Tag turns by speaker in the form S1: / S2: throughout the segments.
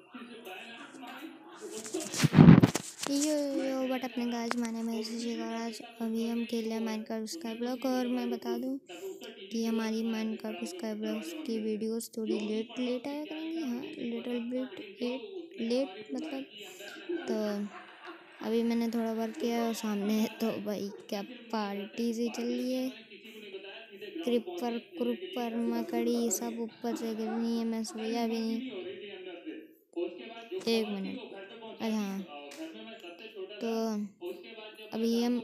S1: Yo what up guys, my name is Shikhar. आज अभी हम खेल रहे हैं माइनक्राफ्ट स्काईब्लॉक। और मैं बता दूं कि हमारी माइनक्राफ्ट स्काईब्लॉक की वीडियोस थोड़ी लेट आया करेंगी। हाँ, लिटिल बिट लेट मतलब। तो अभी मैंने थोड़ा वर्क किया और सामने तो भाई क्या पार्टी सी चल रही है। क्रिपर मकड़ी सब ऊपर से गिर रही है। मैं सोया भी नहीं। एक मिनट। अच्छा हाँ, तो अभी हम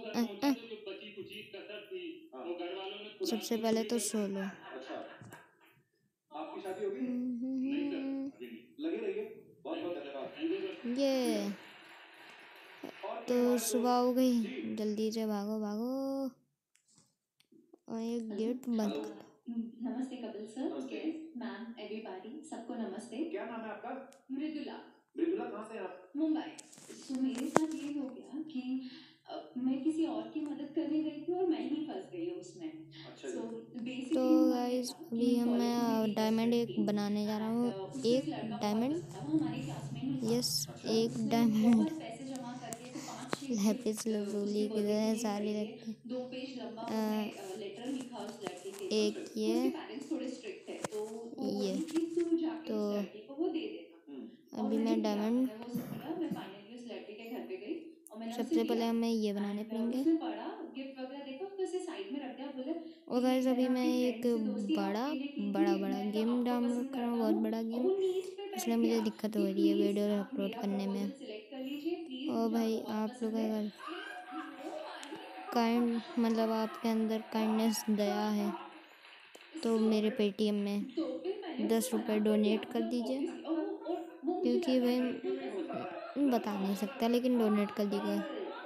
S1: सबसे पहले तो सोलो।
S2: अच्छा, आपकी शादी होगी? नहीं सर, अभी नहीं। लगे रहिए, बहुत बहुत धन्यवाद।
S1: ये
S2: और कोई
S1: तो
S2: हमारे
S1: सुबह
S2: दोस्त?
S1: हो गई,
S2: जी
S1: जल्दी से भागो भागो और ये
S3: हेलो।
S1: गेट बंद
S2: हेलो।
S1: कर
S3: नमस्ते कपिल सर,
S2: नमस्ते।
S3: गेस्ट मैम, एवरीबॉडी, सबको नमस्ते।
S2: क्या नाम है आपका?
S3: मृदुला,
S2: मृदुला, कहाँ से हैं आप?
S3: मुंबई। सो मेरे साथ ये हो गया कि मैं किसी और की मदद करने गई थी और मैं ही फंस गई उसमें।
S2: अच्छा
S3: सो
S2: जी।
S1: तो
S3: बेसिकली हुआ ये
S1: गाइस
S3: था कि
S1: अभी
S3: कॉलेज में मेरी
S1: मैं
S3: एक बेस्ट
S1: डायमंड
S3: फ्रेंड
S1: एक
S3: थी
S1: बनाने जा रहा हूँ।
S3: एंड उसको एक
S1: एक
S3: लड़का बहुत
S1: डायमंड,
S3: पसंद था, वो हमारी क्लास में ही था।
S1: यस,
S2: अच्छा।
S3: तो
S1: एक
S3: उसने
S1: डायमंड।
S3: बहुत पैसे जमा करके फिर 5-6
S1: लैपिस
S3: गिफ्ट उसके
S1: lazuli
S3: बर्थडे के
S1: कितने
S3: लिए
S1: सारे
S3: खरीदे।
S1: लगते
S3: 2 पेज लंबा उसने
S1: हैं।
S3: लेटर लिखा उस लड़के के लिए।
S1: एक
S3: उसके
S1: ये
S3: पेरेंट्स थोड़े स्ट्रिक्ट थे, तो वो
S1: ये
S3: बोली कि तू जाके
S1: तो
S3: उस लड़के को वो दे देना। और
S1: अभी
S3: मैंने
S1: मैं
S3: किया,
S1: डायमंड,
S3: मैंने वो सब किया। मैं फाइनली उस लड़के के घर पे गई और मैंने उसे
S1: सबसे पहले
S3: दिया
S1: हमें ये बनाने
S3: एंड
S1: पड़ेंगे।
S3: उसने पढ़ा, गिफ्ट वगैरह देखा, उसने उसे साइड में रख दिया। बोले
S1: और
S3: कि
S1: गाइस
S3: मैंने
S1: अभी मैं
S3: अपनी
S1: एक
S3: फ्रेंड से दोस्ती
S1: बड़ा
S3: आपके लिए की
S1: बड़ा
S3: थी,
S1: बड़ा
S3: मैं तो
S1: गेम
S3: आपको
S1: डाउनलोड
S3: पसंद
S1: कर रहा हूँ,
S3: करता
S1: बहुत
S3: हूँ।
S1: बड़ा
S3: और
S1: गेम।
S3: वो नीच पे
S1: इसलिए
S3: बैठ
S1: मुझे
S3: गया
S1: दिक्कत हो
S3: कि
S1: रही है
S3: प्लीज
S1: वीडियो
S3: आप
S1: अपलोड
S3: मेरा
S1: करने में।
S3: प्रपोजल सिलेक्ट कर लीजिए, प्लीज
S1: और
S3: मुझे आप
S1: भाई
S3: बहुत
S1: आप लोग
S3: पसंद है।
S1: अगर
S3: ओ माही
S1: काइंड मतलब आपके अंदर काइंडनेस दया है तो
S3: सो
S1: मेरे पेटीएम में
S3: तो फिर मैंने उसे
S1: 10 रुपये
S3: मना कर दिया,
S1: डोनेट कर
S3: मतलब
S1: दीजिए।
S3: ऑब्वियसली। और वो मुझे
S1: क्योंकि
S3: लग रहा
S1: भाई
S3: है बिल्कुल कैसे पता है।
S1: बता नहीं सकता, लेकिन डोनेट कर दीजिएगा।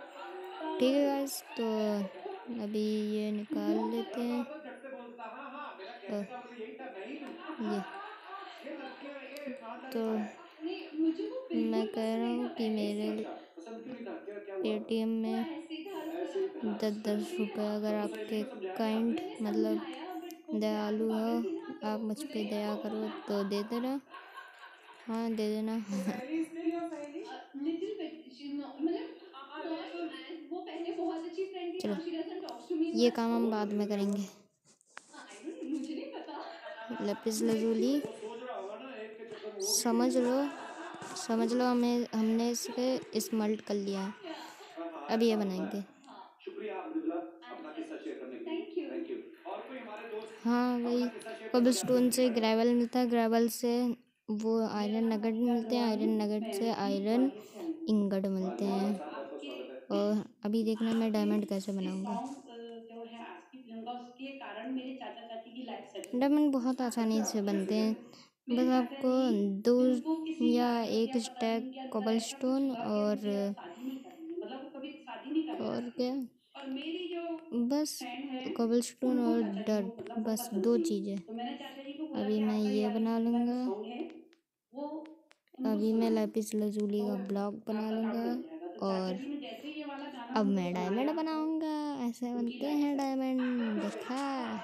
S1: ठीक है गाइस, तो अभी ये निकाल लेते हैं।
S2: झट से बोलता, हाँ हाँ, मेरा
S1: ओ,
S2: कहने का मतलब यही था, मैं ही हूँ।
S1: ये
S2: ये लड़कियां, ये ईमानदारी
S1: तो
S2: का है।
S3: नहीं, मुझे वो
S1: मैं
S3: बिल्कुल
S1: कह
S3: पसंद
S1: रहा
S3: नहीं था
S1: हूँ कि
S3: पहले
S1: मेरे
S3: से।
S2: अच्छा, पसंद क्यों नहीं था? क्या क्या हुआ?
S1: पेटीएम
S3: वो
S1: में
S3: ऐसे ही था,
S2: ऐसे ही था।
S1: दस
S2: अच्छा,
S1: दस
S3: थोड़ी
S1: रुपये
S3: था।
S1: अगर
S2: तो सही नहीं
S1: आपके
S2: तो समझाया नहीं आपने?
S1: काइंड
S3: मैंने
S1: मतलब
S3: समझाया बट वो प्यार के
S1: दयालु हो,
S3: पागल थी ना, तो
S1: आप मुझ
S3: वो
S1: पे
S3: देगा
S1: दया
S3: तो।
S1: करो तो दे देना। हाँ, दे देना।
S2: सहेली, स्टिल योर सहेली?
S3: लिटिल बिट, मतलब नॉट
S2: लिटिल।
S3: एज, वो पहले बहुत अच्छी फ्रेंड थी,
S1: चलो,
S3: now she doesn't talks to me
S1: ये
S3: मच।
S1: काम हम
S2: ओह,
S1: बाद
S2: तो
S1: में
S2: फिर क्या हुआ?
S1: करेंगे।
S3: आई डोंट, मुझे नहीं पता।
S1: लैपिस
S3: मैं कुछ
S1: lazuli
S2: वो सोच रहा होगा ना, एक के चक्कर में वो भी
S1: समझ
S2: गिर
S1: लो,
S2: गया।
S1: समझ लो हमने इसे स्मल्ट कर लिया है।
S3: या
S2: हाँ,
S1: अब
S2: ऐसा
S1: ये
S2: होता है।
S1: बनाएंगे।
S3: हाँ।
S2: शुक्रिया मृदुला, अपना
S3: एंड
S2: किस्सा शेयर करने के लिए।
S3: Thank you.
S2: Thank you. और कोई हमारे दोस्त
S1: हाँ
S2: अपना
S1: वही,
S2: किस्सा शेयर करना चाहते हैं
S1: कॉबलस्टोन
S2: तो
S1: से
S2: दिखाएं।
S1: ग्रेवल मिलता है, ग्रेवल से वो
S3: मेरा
S1: आयरन
S3: नाम
S1: नगेट
S3: अनिका
S1: मिलते हैं,
S3: अग्रवाल
S1: आयरन
S3: है,
S1: नगेट
S3: मैं
S1: से
S3: एमपी
S1: आयरन
S3: ग्वालियर से आई हूँ।
S1: इंगट मिलते
S2: वालेकुम
S1: हैं।
S2: अस्सलाम, बहुत बहुत
S3: आपके
S2: स्वागत है।
S1: और अभी देखना मैं
S3: आपके
S1: डायमंड कैसे
S3: इस
S1: बनाऊंगा।
S3: सॉन्ग जो है आज की फिल्म का, उसके कारण मेरे चाचा चाची की लाइफ सेटल हो
S1: डायमंड
S3: गई।
S1: बहुत आसानी
S2: अच्छा,
S1: से
S2: कैसे
S1: बनते हैं।
S2: कैसे?
S3: मेरे
S1: बस
S3: चाचा
S1: आपको
S3: जी,
S1: दो
S3: उनको किसी
S1: या
S3: कारण
S1: एक
S3: या पता नहीं
S1: स्टैक
S3: उनके अंदर ऐसा कुछ
S1: कॉबलस्टोन
S3: हुआ कि मुझे अब शादी नहीं करनी है, मतलब वो कभी शादी नहीं करना
S1: और
S3: चाहती
S1: क्या,
S3: थी। और मेरी जो
S1: बस
S3: फ्रेंड है,
S1: कॉबलस्टोन
S3: उनको
S1: और
S3: चाचा जी वो
S1: डर्ट,
S3: मतलब वो
S1: बस
S3: पसंद
S1: दो
S3: थी।
S1: चीज़ें।
S3: तो मैंने चाचा जी को बोला
S1: अभी
S3: कि
S1: मैं
S3: आपका ये
S1: ये
S3: वाली
S1: बना
S3: फिल्म का जो
S1: लूँगा।
S3: सॉन्ग है वो उनको
S1: अभी मैं
S3: सुनाना,
S1: लैपिस lazuli
S3: तो
S1: का ब्लॉक बना
S3: आपका काम
S1: लूँगा।
S3: बन जाएगा। तो चाचा
S1: और
S3: जी ने जैसे ही ये वाला गाना
S1: अब
S3: उनको
S1: मैं
S3: सुनाया,
S1: डायमंड
S3: तो
S1: बनाऊँगा। ऐसे
S3: उनकी
S1: बनते
S3: लाइफ
S1: हैं
S3: सेटल।
S1: डायमंड, देखा।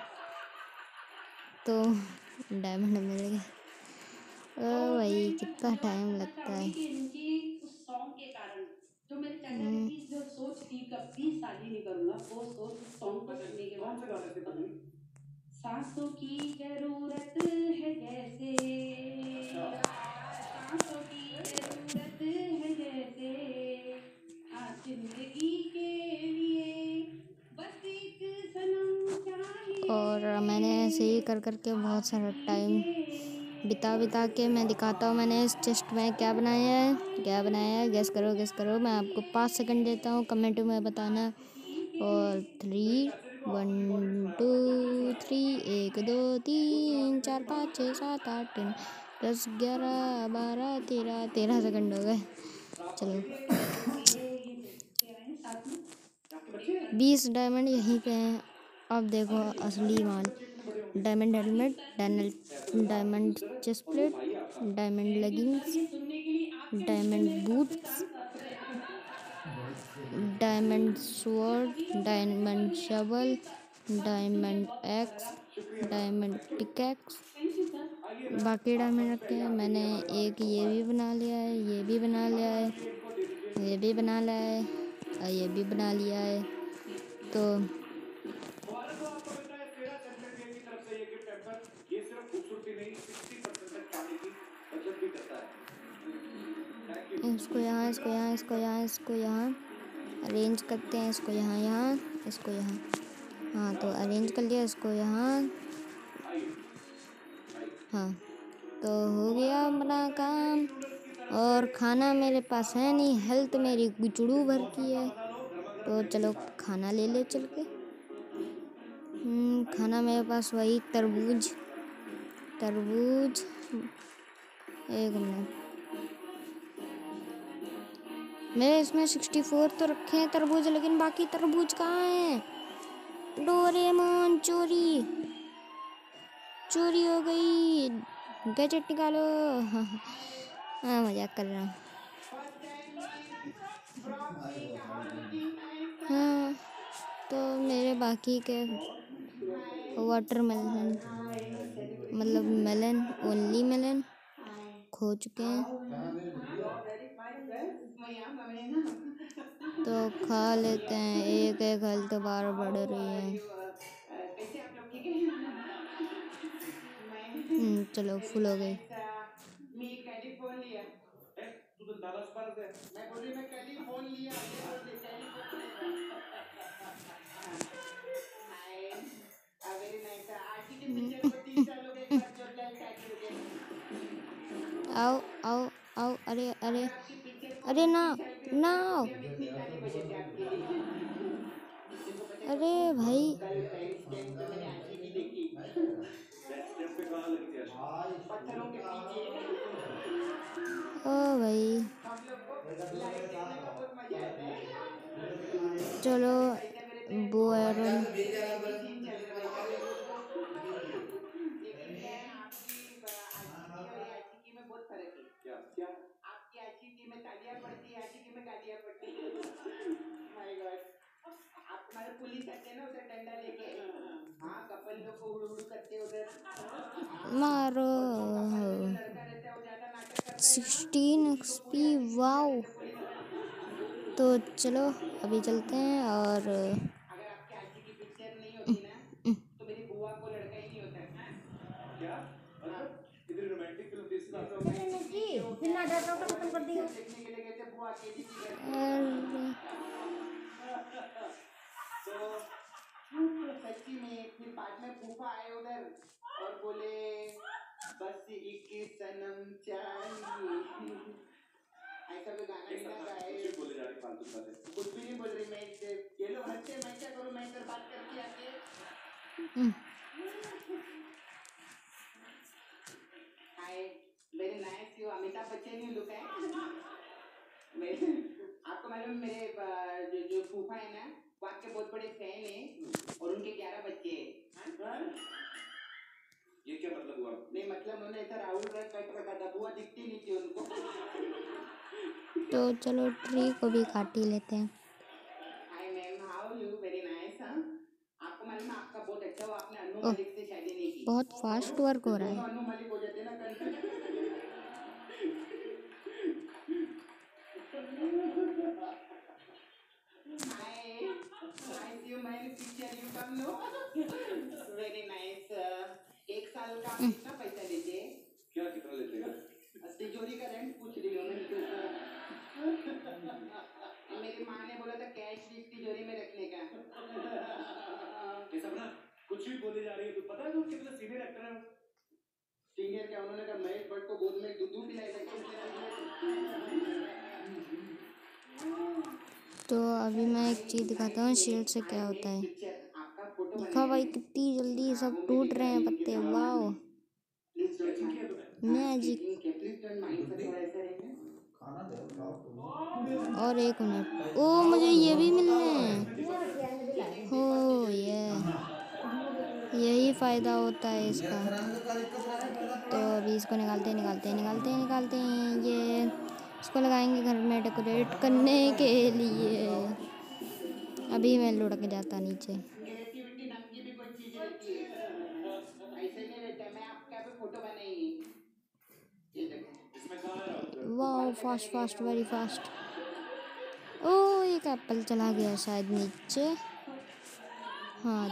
S1: तो डायमंड मिल गया।
S3: तो
S1: ओ
S3: मैं
S1: भाई
S3: इनका
S1: कितना
S3: धन्यवाद
S1: टाइम
S3: करना
S1: लगता
S3: चाहूंगी
S1: है।
S3: कि इनकी उस सॉन्ग के कारण, जो मेरे चाचा जी
S1: हम्म,
S3: की जो सोच थी कभी शादी नहीं करूंगा, वो सोच उस सॉन्ग को सुनने के
S2: कौन
S3: बाद
S2: से गाने से
S3: बदल
S2: बदली?
S3: गई। सांसों की जरूरत है जैसे,
S2: अच्छा।
S3: सांसों की जरूरत है जैसे, आज जिंदगी के लिए बस एक सनम
S1: और मैंने ऐसे ही
S3: चाहिए,
S1: कर करके बहुत सारा
S3: आशिकी
S1: टाइम
S3: के लिए।
S1: बिता के मैं दिखाता हूँ मैंने इस चेस्ट में क्या बनाया है, क्या बनाया है। गेस करो, गेस करो। मैं आपको 5 सेकंड देता हूँ, कमेंट में बताना। और
S2: मेरे
S1: 3,
S2: चाचा जी को आपका रिकॉर्डेड
S1: 1
S2: सुनाया
S1: 2
S2: था, कैसे सुनाया था?
S1: 3, 1 2
S2: गुड
S1: 3
S2: मॉर्निंग बेबी,
S1: 4
S2: मालूम
S1: 5
S2: है?
S1: 6 7 8 9 10 11 12 13 सेकंड हो गए।
S2: आप
S1: चलो,
S2: अकेली हैं क्या?
S3: ये दोस्त आए हैं साथ में।
S2: आपके बच्चे हैं?
S1: 20 डायमंड यहीं पे हैं। अब देखो
S2: अरे
S1: असली
S2: बताइए, आपके
S1: माल।
S2: बच्चे इतने बड़े होंगे।
S1: डायमंड हेलमेट,
S2: पैसा लगा आपके
S1: डायमंड
S2: बूस्टर है
S1: चेस्ट
S2: और वो
S1: प्लेट,
S2: भाई है आपका।
S1: Diamond
S3: thank you sir,
S1: leggings,
S3: ये सुनने के लिए आपके मुंह पे
S1: डायमंड
S3: मेरे कब से
S1: बूट्स,
S3: कान तरस रहे हैं।
S1: डायमंड
S3: ये
S1: स्वॉर्ड,
S3: सभी लोग जानते हैं, पर
S1: डायमंड
S3: मुझे आपके
S1: शवल,
S3: सब सुन के
S1: डायमंड
S3: बहुत अच्छा लगा।
S1: एक्स,
S2: शुक्रिया ma'am,
S1: diamond
S2: thank you.
S1: Pickaxe,
S3: thank you sir.
S2: आइए
S1: बाकी डायमंड रखे हैं। मैंने एक ये भी बना लिया है, ये भी बना लिया है, ये भी बना लिया है और ये भी बना लिया है। तो
S2: भारत को आपको मिलता है सेरा चैंपियन गेम की तरफ से ये गिफ्ट हैम्पर। ये सिर्फ खूबसूरती नहीं 60% तक पानी की बचत भी करता है। Thank you.
S1: इसको यहाँ, इसको यहाँ, इसको यहाँ, इसको यहाँ अरेंज करते हैं। इसको यहाँ, यहाँ, इसको यहाँ। हाँ, तो अरेंज कर लिया इसको यहाँ। हाँ, तो हो गया अपना काम। और खाना मेरे पास है नहीं, हेल्थ मेरी गुचड़ू भर की है। तो चलो खाना ले ले चल के। खाना मेरे पास वही तरबूज, तरबूज। एक मिनट, मेरे इसमें 64 तो रखे हैं तरबूज, लेकिन बाकी तरबूज कहाँ हैं? डोरेमोन, चोरी चोरी हो गई। गैजेट निकालो। हाँ, मजाक कर रहा हूँ। हाँ, तो मेरे बाकी के वाटरमेलन, मतलब मेलन, ओनली मेलन खो चुके हैं। तो खा लेते हैं, एक एक हेल्थ बार बढ़ रही है।
S3: कैसे आप लोग ठीक है?
S1: चलो फुल हो गई।
S3: Me California.
S2: तू तो दालास पारस है।
S3: मैं बोल रही मैं कैलिफोन लिया, ये बोल रही कैलिफोन हाय वेरी नाइस। आज के पिक्चर को 3 साल हो गए, एक बार जोरदार ताली हो गई।
S1: आओ आओ आओ, अरे अरे
S3: आपकी पिक्चर को
S1: अरे ना
S3: 30 साल भी
S1: ना,
S3: होता है, हम इतनी ताली बजाते हैं आपके लिए। तुमको पता है
S1: अरे भाई।
S3: कल टाइम स्टैम्प पे मैंने आशी की देखी।
S2: स्टैम्प पे कहाँ लगी थी आशी?
S3: पत्थरों के पीछे।
S1: ओ भाई,
S3: हम लोग को लाइव देखने का बहुत मजा आता है।
S1: चलो
S3: वैसे मेरे पे
S1: वो आयरन।
S3: सीन चल रहा है लेकिन क्या है, आपकी आशिकी और ये आशिकी में बहुत फर्क है।
S2: क्या क्या?
S3: आपकी आशिकी में तालियां पड़ती है, आशिकी में गालियां पड़ती है। माय गॉड, आप तुम्हारे पुलिस आते हैं ना उधर डंडा लेके। हाँ, कपल लोग को उड़ उड़ करते उधर।
S1: मारो।
S3: कपल में जो लड़का रहता है वो ज्यादा नाटक करता है ना,
S1: 16 XP, वाओ। तो चलो अभी चलते हैं। और
S3: अगर आपके आशी की पिक्चर नहीं होती ना तो मेरी बुआ को लड़का ही नहीं होता।
S2: क्या मतलब इतनी रोमांटिक फिल्म 30 साल से हो गई?
S1: बिना डर तो खत्म कर दिया।
S3: देखने के लिए गए थे बुआ अकेली थी घर
S1: अरे,
S3: तो सच्ची में फिर बाद में फूफा आए उधर और बोले बस एक सनम चाहिए, ऐसा कोई गाना भी ना गाए।
S2: कुछ बोले जा रही फालतू बातें।
S3: कुछ भी नहीं बोल रही मैं, ये लोग हंसते हैं, मैं क्या करूं, मैं इधर बात करके आके। Hi very nice, you Amitabh Bachchan you look है। आपको मालूम मेरे जो फूफा है ना वो आपके बहुत बड़े फैन है और उनके 11 बच्चे हैं।
S2: ये क्या मतलब हुआ?
S3: नहीं मतलब उन्होंने ऐसा राहुल रख कट रखा था, बुआ दिखती नहीं थी उनको।
S1: तो चलो ट्री को भी काट ही लेते हैं।
S3: Hi ma'am, how you, very nice. आपको मालूम है आपका बहुत अच्छा हुआ आपने अनु
S1: ओह,
S3: मलिक से शादी नहीं की।
S1: बहुत फास्ट वर्क हो रहा है।
S3: अनु मलिक हो जाते ना कल। I see you man picture you come no. Very nice. 1 साल का आप कितना पैसा लेते?
S2: क्या कितना लेते हैं?
S3: तिजोरी का रेंट पूछ रही हूँ मैं। मेरी माँ ने बोला था कैश भी तिजोरी में रखने का।
S2: ये सब ना कुछ भी बोले जा रही है। तो पता है तुम कितने सीनियर एक्टर हैं?
S3: सीनियर क्या, उन्होंने कहा महेश भट्ट को गोद में दूध पिलाया था।
S1: तो अभी मैं एक चीज़ दिखाता हूँ शील्ड से क्या होता है। देखो भाई कितनी जल्दी सब टूट रहे हैं पत्ते, वाओ मैजिक। और एक मिनट, ओ मुझे ये भी मिलने हैं। हो यही फ़ायदा होता है इसका। तो अभी इसको निकालते हैं ये इसको लगाएंगे घर में डेकोरेट करने के लिए। अभी मैं लुढ़क जाता नीचे।
S3: क्रिएटिविटी नाम की भी कोई चीज रहती है, ऐसे नहीं रहता है। मैं आपका भी फोटो बनाएंगी।
S1: वाह फास्ट फास्ट वेरी फास्ट। ओ एक एप्पल चला गया शायद नीचे। हाँ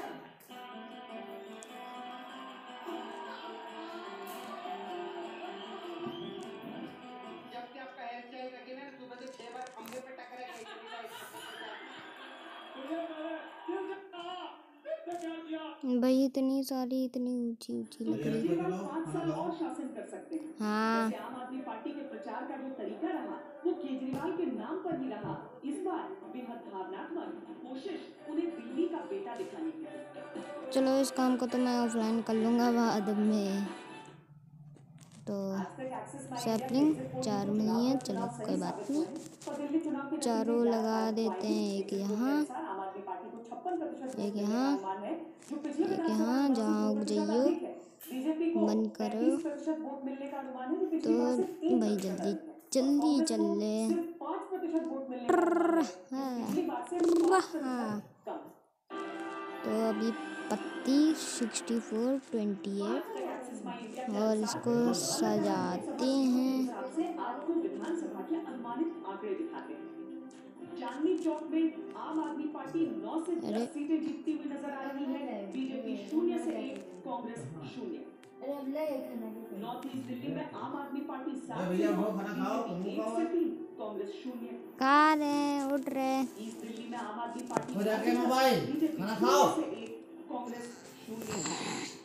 S3: जब क्या आपका हेयर स्टाइल रखे ना सुबह से 6 बार खंबे पे टकराएगा इतनी साइड।
S1: भाई इतनी सारी इतनी ऊंची ऊंची लकड़ी।
S4: केजरीवाल 5 साल और शासन कर सकते हैं।
S1: हाँ
S4: वैसे आम आदमी पार्टी के प्रचार का जो तरीका रहा वो केजरीवाल के नाम पर ही रहा। इस बार बेहद भावनात्मक कोशिश उन्हें दिल्ली का बेटा दिखाने की थी।
S1: चलो इस काम को तो मैं ऑफलाइन कर लूँगा बाद में। तो सैपलिंग 4 मिली है, चलो कोई बात नहीं। चारों लगा देते हैं, एक यहाँ एक यहाँ एक यहाँ, जहाँ उग जाइयो मन करो तो भाई जल्दी जल्दी चल ले। तो अभी पत्ती 6428 और इसको सजाते हैं।
S4: आपको विधानसभा के अनुमानित आंकड़े दिखाते हैं। चांदनी चौक में आम आदमी पार्टी 9 से 10 सीटें जीतती हुई नजर आ रही है। बीजेपी 0 से 1, कांग्रेस 0। नॉर्थ ईस्ट दिल्ली में आम आदमी पार्टी 7 से 9, बीजेपी 1 से 3, कांग्रेस 0।
S1: कहाँ रहे उठ रहे।
S4: ईस्ट दिल्ली में आम आदमी पार्टी
S5: मोबाइल खाना खाओ।
S4: से 1, कांग्रेस 0।